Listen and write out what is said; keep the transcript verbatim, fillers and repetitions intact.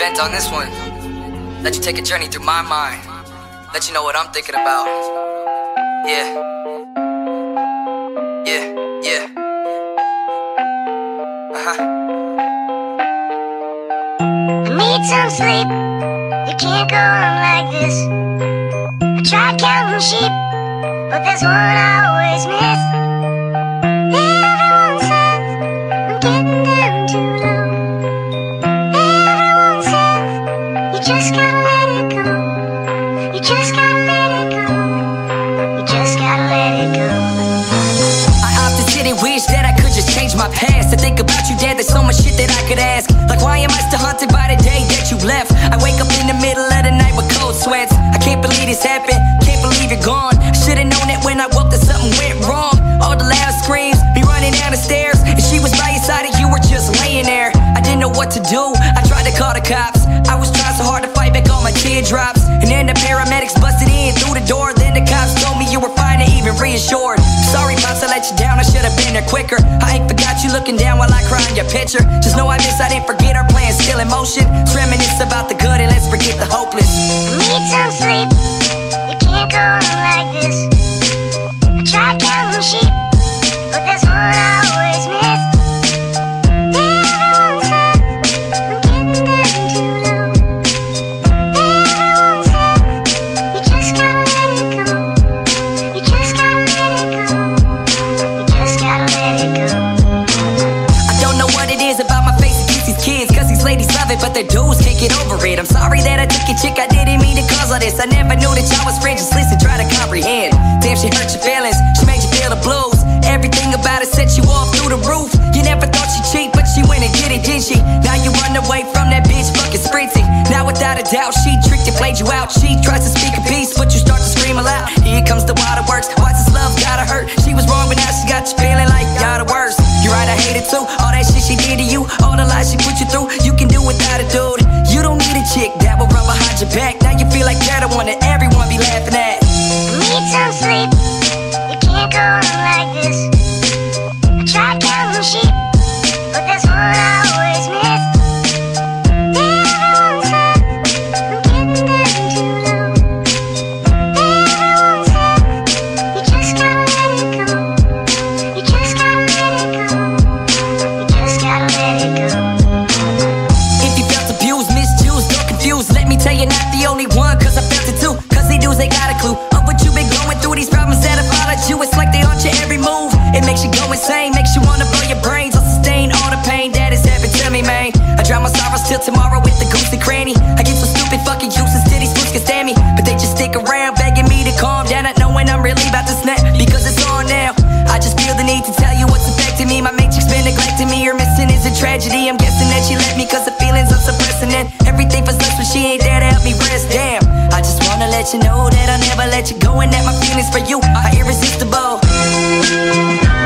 vent on this one. Let you take a journey through my mind. Let you know what I'm thinking about. Yeah. Yeah, yeah. Uh-huh. I need some sleep. You can't go on like this. I tried counting sheep, but there's one I always miss. Everyone says I'm getting down too low. Everyone says you just gotta let it go. You just gotta let it go. You just gotta let it go. I often sit and wish that I could just change my past. To think about you, Dad, there's so much shit that I could ask. Like, why am I still haunted by the day that you left? I wake up in the middle of the night with cold sweats. I can't believe this happened, can't believe you're gone. Should've known that when I woke that something went wrong. All the loud screams, me running down the stairs, and she was by your side and you were just laying there. I didn't know what to do, I tried to call the cops. I was trying so hard to fight back all my teardrops. And then the paramedics busted in through the door. Then the cops told me you were fine and even reassured. Sorry, Pops, I let you down, I should've been there quicker. I ain't forgot you looking down while I cry in your picture. Just know I miss, I didn't forget our plan still in motion. Let's reminisce about the good and let's forget the hopeless. I need some sleep. You can't go on like this. I tried counting sheep, but there's one I always miss. Everyone says I'm getting down too low. Everyone says you just gotta let it go. You just gotta let it go. You just gotta let it go. I don't know what it is about my face against these kids, cause these ladies love it, but their dudes can't get over it. I'm sorry that I took your chick, I didn't mean to cause all this. I never knew that y'all was friends, just listen, try to comprehend. Damn, she hurt your feelings, she made you feel the blues. Everything about it set you off through the roof. You never thought she'd cheat, but she went and did it, didn't she? Now you run away from that bitch fucking sprinting. Now without a doubt, she tricked and played you out. She tries to speak a piece, but you start to scream aloud. Here comes the waterworks, why's this love gotta hurt? She was wrong, but now she got you feeling like y'all the worst. You're right, I hate it too, all that shit she did to you, all the lies she put you through, you can do without a dude. You don't need a chick that will run behind your back. Now you feel like you're the one that everyone be laughing at. I need some sleep. You can't go on like this. I tried counting sheep, but there's one I always miss. Everyone says I'm getting down too low. Everyone says you just gotta let it go. You just gotta let it go. You just gotta let it go. If you felt abused, misused, or confused, let me tell you, not the only one, cause I felt it too. Cause they dudes, they got a clue of what you've been going through. These problems that have followed you, it's like they haunt your every move. It makes you go insane, makes you wanna blow your brains. I'll sustain all the pain that has happened to me, man. I drown my sorrows till tomorrow with the goose and cranny. I get so stupid, fucking useless till these fools can stand me. But they just stick around, begging me to calm down, not knowing I'm really about to snap, because it's on now. I just feel the need to tell you what's affecting me. My matrix been neglecting me, her missing is a tragedy. I'm guessing that she left me cause the feelings I'm suppressing, and everything for less when she ain't there to help me rest. Damn, I just wanna let you know that I'll never let you go, and that my feelings for you are irresistible.